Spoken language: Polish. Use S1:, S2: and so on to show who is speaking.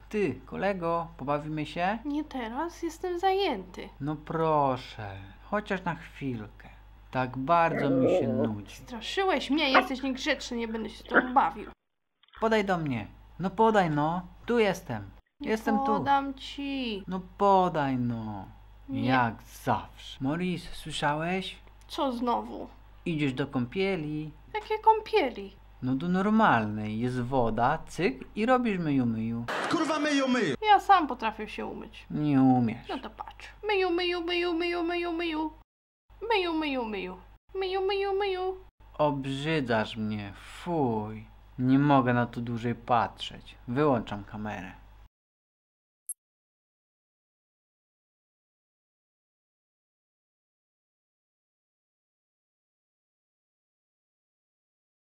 S1: Ty, kolego, pobawimy się?
S2: Nie teraz, jestem zajęty.
S1: No proszę, chociaż na chwilkę. Tak bardzo mi się nudzi.
S2: Straszyłeś mnie, jesteś niegrzeczny, nie będę się z tobą bawił.
S1: Podaj do mnie. No podaj no. Tu jestem.
S2: Nie
S1: Jestem tu.
S2: podam ci.
S1: No podaj no.
S2: Nie.
S1: Jak zawsze. Maurice, słyszałeś?
S2: Co znowu?
S1: Idziesz do kąpieli.
S2: Jakie kąpieli?
S1: No do normalnej. Jest woda, cyk i robisz myju myju.
S3: Kurwa myju, myju.
S2: Ja sam potrafię się umyć.
S1: Nie umiesz.
S2: No to patrz. Myju, myju, myju, myju, myju, myju. Myju, myju, myju. Myju, myju, myju.
S1: Obrzydzasz mnie. Fuj. Nie mogę na to dłużej patrzeć. Wyłączam kamerę.